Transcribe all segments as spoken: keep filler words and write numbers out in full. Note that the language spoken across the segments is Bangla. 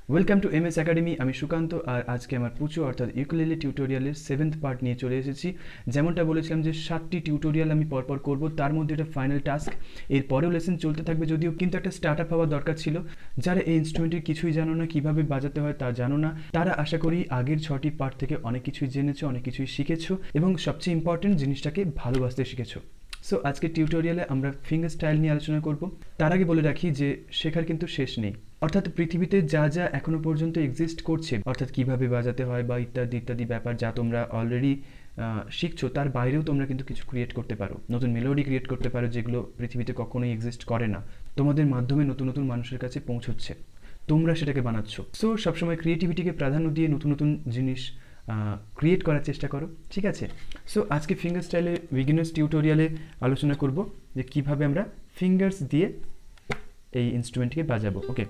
Welcome to M S academy. আমি সুকান্ত, আর আজকে আমার পুচো অর্থাৎ ইউকুলেলে টিউটোরিয়ালের সেভেন্থ পার্ট নিয়ে চলে এসেছি। যেমনটা বলেছিলাম যে সাতটি টিউটোরিয়াল আমি পরপর করব, তার মধ্যে এটা ফাইনাল টাস্ক। এর পরেও লেসন চলতে থাকবে, যদিও কিন্তু একটা স্টার্ট আপ হওয়া দরকার ছিল। যারা এই ইনস্ট্রুমেন্টের কিছুই জানো না, কীভাবে বাজাতে হয় তা জানো না, তারা আশা করি আগের ছটি পার্ট থেকে অনেক কিছুই জেনেছো, অনেক কিছুই শিখেছো এবং সবচেয়ে ইম্পর্টেন্ট জিনিসটাকে ভালোবাসতে শিখেছো। সো আজকে টিউটোরিয়ালে আমরা ফিঙ্গার স্টাইল নিয়ে আলোচনা করব। তার আগে বলে রাখি যে শেখার কিন্তু শেষ নেই, অর্থাৎ পৃথিবীতে যা যা এখনো পর্যন্ত এক্সিস্ট করছে, অর্থাৎ কিভাবে বাজাতে হয় বা ইত্যাদি ইত্যাদি ব্যাপার যা তোমরা অলরেডি শিখছো, তার বাইরেও তোমরা কিন্তু কিছু ক্রিয়েট করতে পারো, নতুন মেলোডি ক্রিয়েট করতে পারো যেগুলো পৃথিবীতে কখনোই এক্সিস্ট করে না। তোমাদের মাধ্যমে নতুন নতুন মানুষের কাছে পৌঁছচ্ছে, তোমরা সেটাকে বানাচ্ছ। সো সবসময় ক্রিয়েটিভিটিকে প্রাধান্য দিয়ে নতুন নতুন জিনিস ক্রিয়েট করার চেষ্টা করো, ঠিক আছে? সো আজকে ফিঙ্গার স্টাইলে বিগিনার্স টিউটোরিয়ালে আলোচনা করব যে কিভাবে আমরা ফিঙ্গার্স দিয়ে এই ইনস্ট্রুমেন্টকে বাজাবো। ওকে,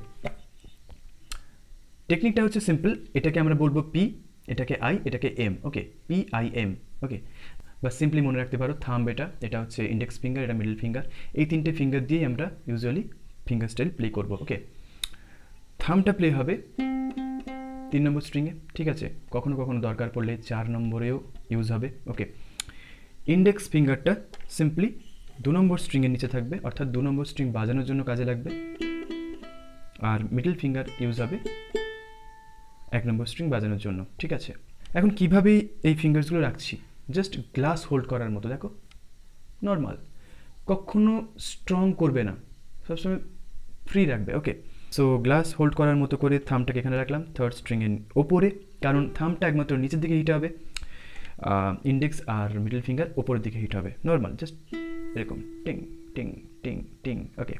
টেকনিকটা হচ্ছে সিম্পল। এটাকে আমরা বলবো পি, এটাকে আই, এটাকে M. Okay, P I M. Okay, বা সিম্পলি মনে রাখতে পারো থাম্ব, এটা এটা হচ্ছে ইন্ডেক্স ফিঙ্গার, এটা মিডল ফিঙ্গার। এই তিনটে ফিঙ্গার দিয়েই আমরা ইউজুয়ালি ফিঙ্গার স্টাইল প্লে করবো। ওকে, থাম্বটা প্লে হবে তিন নম্বর স্ট্রিংয়ে, ঠিক আছে? কখনো কখনো দরকার পড়লে চার নম্বরেও ইউজ হবে। ওকে, ইন্ডেক্স ফিঙ্গারটা সিম্পলি দু নম্বর স্ট্রিংয়ের নিচে থাকবে, অর্থাৎ দু নম্বর স্ট্রিং বাজানোর জন্য কাজে লাগবে। আর মিডল ফিঙ্গার ইউজ হবে এক নম্বর স্ট্রিং বাজানোর জন্য, ঠিক আছে? এখন কীভাবে এই ফিঙ্গার্সগুলো রাখছি, জাস্ট গ্লাস হোল্ড করার মতো, দেখো, নর্মাল, কখনো স্ট্রং করবে না, সবসময় ফ্রি রাখবে। ওকে, সো গ্লাস হোল্ড করার মতো করে থামটাকে এখানে রাখলাম থার্ড স্ট্রিংয়ের ওপরে, কারণ থামটা একমাত্র নিচের দিকে হিট হবে, ইন্ডেক্স আর মিডল ফিঙ্গার ওপরের দিকে হিট হবে। নর্মাল, জাস্ট এরকম টিং টিং টিং টিং। ওকে,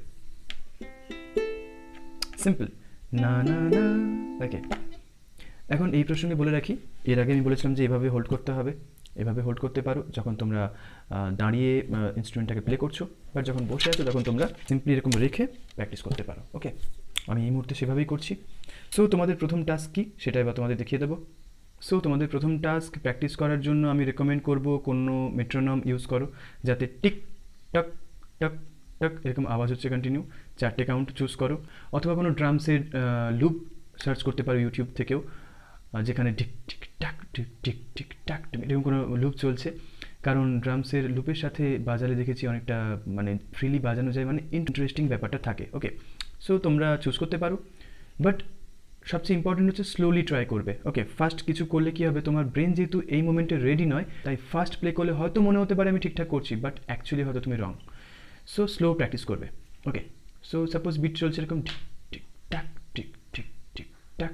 সিম্পল, না না না। ওকে, এখন এই প্রসঙ্গে বলে রাখি, এর আগে আমি বলেছিলাম যে এভাবে হোল্ড করতে হবে, এভাবে হোল্ড করতে পারো যখন তোমরা দাঁড়িয়ে ইনস্ট্রুমেন্টটাকে প্লে করছো, বাট যখন বসে আছো তখন তোমরা সিম্পলি এরকম রেখে প্র্যাকটিস করতে পারো। ওকে, আমি এই মুহূর্তে সেভাবেই করছি। সো তোমাদের প্রথম টাস্ক কী সেটা এবার তোমাদের দেখিয়ে দেবো। সো তোমাদের প্রথম টাস্ক প্র্যাকটিস করার জন্য আমি রেকমেন্ড করব কোনো মেট্রোনম ইউজ করো, যাতে টিক টক টক টক এরকম আওয়াজ হচ্ছে কন্টিনিউ, চারটে কাউন্ট চুজ করো, অথবা কোনো ড্রামসের লুপ সার্চ করতে পারো ইউটিউব থেকেও, যেখানে টিক টিক টাক টিক টিক টিক টাক এরকম কোনো লুপ চলছে। কারণ ড্রামসের লুপের সাথে বাজালে দেখেছি অনেকটা মানে ফ্রিলি বাজানো যায়, মানে ইন্টারেস্টিং ব্যাপারটা থাকে। ওকে, সো তোমরা চুজ করতে পারো, বাট সবচেয়ে ইম্পর্টেন্ট হচ্ছে স্লোলি ট্রাই করবে। ওকে, ফার্স্ট কিছু করলে কি হবে, তোমার ব্রেন যেহেতু এই মোমেন্টে রেডি নয়, তাই ফার্স্ট প্লে করলে হয়তো মনে হতে পারে আমি ঠিকঠাক করছি, বাট অ্যাকচুয়ালি হয়তো তুমি রং। সো স্লো প্র্যাকটিস করবে। ওকে, সো সাপোজ বিট চলছে এরকম টিক টিক টাক টিক টিক টিক টাক,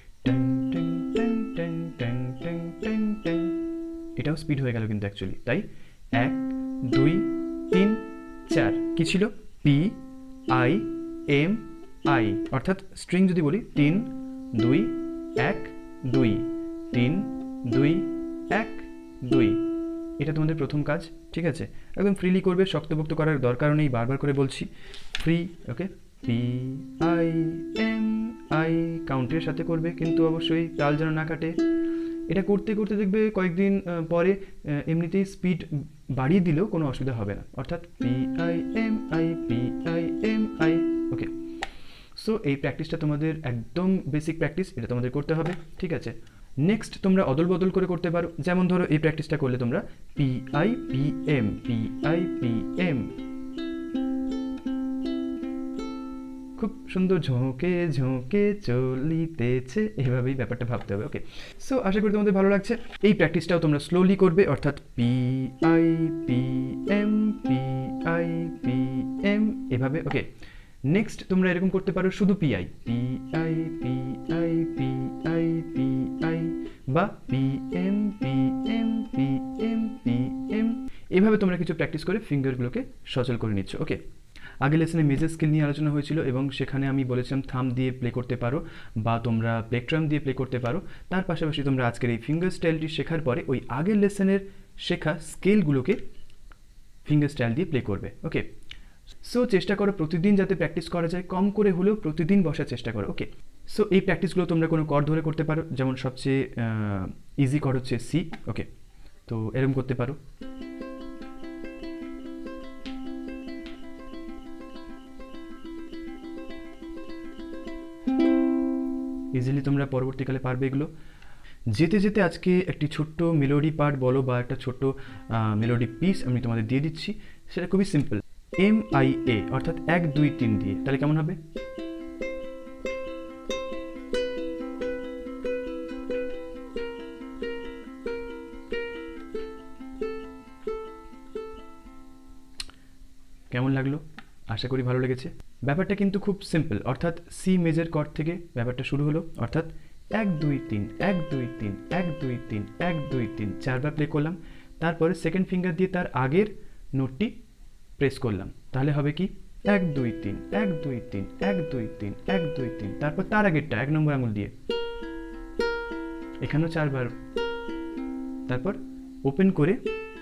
এটাও স্পিড হয়ে গেল কিন্তু অ্যাকচুয়ালি। তাই এক দুই তিন চার কি ছিল, পি আই এম আই, অর্থাৎ স্ট্রিং যদি বলি তিন দুই এক দুই, তিন দুই এক দুই, এটা তোমাদের প্রথম কাজ, ঠিক আছে? একদম ফ্রিলি করবে, শক্তপোক্ত করার দরকারও নেই, বারবার করে বলছি, free. Okay, P I M I কাউন্টের সাথে করবে, কিন্তু অবশ্যই তাল যেন না কাটে। এটা করতে করতে দেখবে কয়েকদিন পরে এমনিতেই স্পিড বাড়িয়ে দিলেও কোনো অসুবিধা হবে না, অর্থাৎ P I M I P I M I. Okay, so এই প্র্যাকটিসটা তোমাদের একদম বেসিক প্র্যাকটিস, এটা তোমাদের করতে হবে, ঠিক আছে? নেক্সট তোমরা অদল বদল করে করতে পারো, যেমন ধরো এই প্র্যাকটিসটা করলে তোমরা P I P M P I P M, খুব সুন্দর, ঝোঁকে ঝোঁকে চলিতেছে, এভাবেই ব্যাপারটা ভাবতে হবে। ওকে, সো আশা করি তোমাদের ভালো লাগছে। এই প্র্যাকটিসটাও তোমরা স্লোলি করবে, অর্থাৎ P I P M P I P M এভাবে। ওকে, নেক্সট তোমরা এরকম করতে পারো শুধু P I P I P I P I P I, বা P M P M P M P M, এভাবে তোমরা কিছু প্র্যাকটিস করে ফিঙ্গারগুলোকে সচল করে নিচ্ছ। ওকে, আগের লেসনে মেজর স্কেল নিয়ে আলোচনা হয়েছিল এবং সেখানে আমি বলেছিলাম থাম দিয়ে প্লে করতে পারো বা তোমরা প্লেকট্রাম দিয়ে প্লে করতে পারো। তার পাশাপাশি তোমরা আজকের এই ফিঙ্গার স্টাইলটি শেখার পরে ওই আগের লেসনের শেখা স্কেলগুলোকে ফিঙ্গার স্টাইল দিয়ে প্লে করবে। ওকে, সো চেষ্টা করো প্রতিদিন যাতে প্র্যাকটিস করা যায়, কম করে হলেও প্রতিদিন বসার চেষ্টা করো। ওকে, সো এই প্র্যাকটিসগুলো তোমরা কোনো কর্ড ধরে করতে পারো, যেমন সবচেয়ে ইজি কর্ড হচ্ছে সি। ওকে, তো এরকম করতে পারো। ইজিলি তোমরা পরবর্তীকালে পারবে এগুলো। যেতে যেতে আজকে একটি ছোট্ট মেলোডি পার্ট বলো বা একটা ছোট্ট মেলোডি পিস আমি তোমাদের দিয়ে দিচ্ছি, সেটা খুবই সিম্পল, এম আই এ অর্থাৎ এক দুই তিন দিয়ে। তাহলে কেমন হবে? কেমন লাগলো? আশা করি ভালো লেগেছে। ব্যাপারটা কিন্তু খুব সিম্পল, অর্থাৎ সি মেজর কর্ড থেকে ব্যাপারটা শুরু হলো, অর্থাৎ এক দুই তিন এক দুই তিন এক দুই তিন এক দুই তিন চারবার প্লে করলাম, তারপরে সেকেন্ড ফিঙ্গার দিয়ে তার আগের নোটটি প্রেস করলাম, তাহলে হবে কি এক দুই তিন এক দুই তিন এক দুই তিন এক দুই তিন, তারপর তার আগেরটা এক নম্বর আঙুল দিয়ে এখানেও চারবার, তারপর ওপেন করে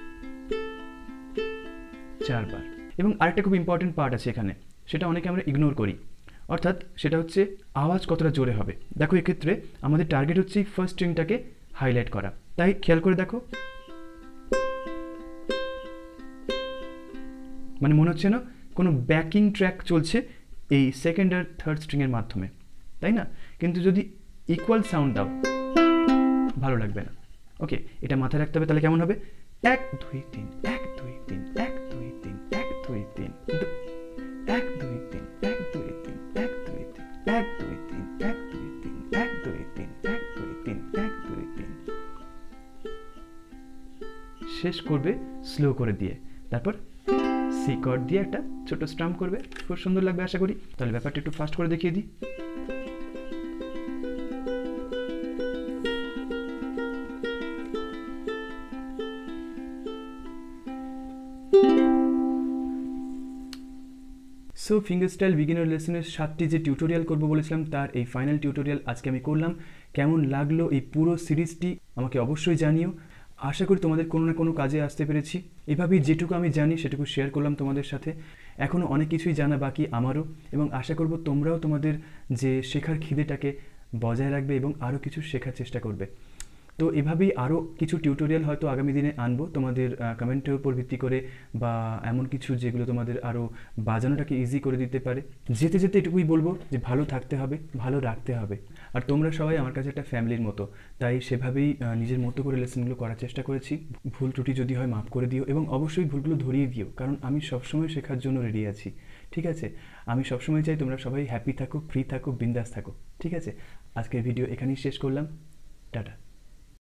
চারবার। এবং আরেকটা খুব ইম্পর্টেন্ট পার্ট আছে এখানে, সেটা অনেকে আমরা ইগনোর করি, অর্থাৎ সেটা হচ্ছে আওয়াজ কতটা জোরে হবে। দেখো এক্ষেত্রে আমাদের টার্গেট হচ্ছে ফার্স্ট স্ট্রিংটাকে হাইলাইট করা, তাই খেয়াল করে দেখো, মানে মনে হচ্ছে না কোনো ব্যাকিং ট্র্যাক চলছে এই সেকেন্ড আর থার্ড স্ট্রিংয়ের মাধ্যমে, তাই না? কিন্তু যদি ইকুয়াল সাউন্ড দাও ভালো লাগবে না। ওকে, এটা মাথায় রাখতে হবে। তাহলে কেমন হবে? এক দুই তিন এক দুই তিন এক দুই তিন এক দুই তিন, কিন্তু এক দুই তিন এক দুই তিন এক দুই তিন এক দুই তিন এক দুই তিন এক দুই তিন এক দুই তিন এক দুই তিন, শেষ করবে স্লো করে দিয়ে, তারপর সি কর্ড দিয়ে একটা ছোট স্ট্রাম করবে, খুব সুন্দর লাগবে আশা করি। তাহলে ব্যাপারটা একটু ফাস্ট করে দেখিয়ে দিই। সো ফিঙ্গারস্টাইল বিগিনার লেসনের সাতটি যে টিউটোরিয়াল করব বলেছিলাম, তার এই ফাইনাল টিউটোরিয়াল আজকে আমি করলাম। কেমন লাগলো এই পুরো সিরিজটি আমাকে অবশ্যই জানিও। আশা করি তোমাদের কোনো না কোনো কাজে আসতে পেরেছি। এভাবেই যেটুকু আমি জানি সেটুকু শেয়ার করলাম তোমাদের সাথে। এখনও অনেক কিছুই জানা বাকি আমারও, এবং আশা করব তোমরাও তোমাদের যে শেখার খিদেটাকে বজায় রাখবে এবং আরও কিছু শেখার চেষ্টা করবে। তো এভাবেই আরও কিছু টিউটোরিয়াল হয়তো আগামী দিনে আনবো তোমাদের কমেন্টের উপর ভিত্তি করে, বা এমন কিছু যেগুলো তোমাদের আরও বাজানোটাকে ইজি করে দিতে পারে। যেতে যেতে এটুকুই বলবো যে ভালো থাকতে হবে, ভালো রাখতে হবে। আর তোমরা সবাই আমার কাছে একটা ফ্যামিলির মতো, তাই সেভাবেই নিজের মতো করে লেসনগুলো করার চেষ্টা করেছি। ভুল ত্রুটি যদি হয় মাফ করে দিও, এবং অবশ্যই ভুলগুলো ধরিয়ে দিও, কারণ আমি সবসময় শেখার জন্য রেডি আছি। ঠিক আছে? আমি সবসময় চাই তোমরা সবাই হ্যাপি থাকো, ফ্রি থাকো, বিন্দাস থাকো। ঠিক আছে? আজকের ভিডিও এখানেই শেষ করলাম। টাটা।